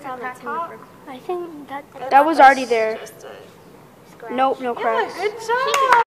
on the top? I think that That was already there. Just a scratch. Nope, no cracks. Yeah, good job.